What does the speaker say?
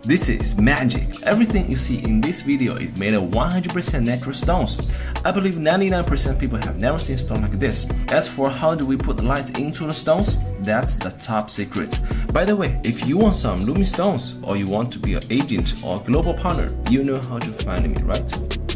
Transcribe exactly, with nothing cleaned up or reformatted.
This is magic. Everything you see in this video is made of one hundred percent natural stones. I believe ninety-nine percent people have never seen stone like this. As for how do we put the light into the stones, that's the top secret. By the way, if you want some Lumistones or you want to be an agent or global partner, you know how to find me, right?